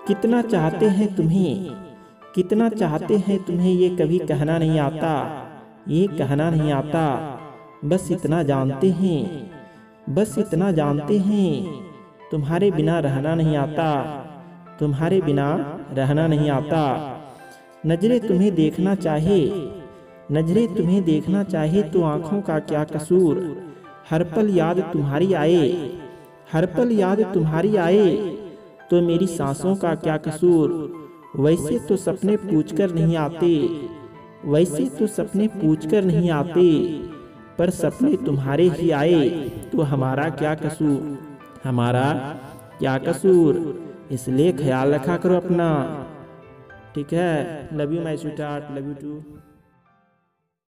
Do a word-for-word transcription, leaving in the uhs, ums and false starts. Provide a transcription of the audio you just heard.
कितना चाहते हैं तुम्हें, कितना चाहते हैं तुम्हें, ये कभी कहना नहीं आता, ये कहना नहीं आता। बस इतना जानते हैं, बस इतना जानते हैं, तुम्हारे बिना रहना नहीं आता, तुम्हारे बिना रहना नहीं आता। नजरे तुम्हें देखना चाहे, नजरे तुम्हें देखना चाहे तो आंखों का क्या कसूर। हर पल याद तुम्हारी आए, हर पल याद तुम्हारी आए तो मेरी सांसों का क्या कसूर। वैसे तो सपने पूछकर नहीं आते, वैसे तो सपने पूछकर नहीं आते, पर सपने तुम्हारे ही आए तो हमारा क्या कसूर, हमारा क्या कसूर। इसलिए ख्याल रखा करो अपना, ठीक है। Love you my sweetheart, love you to.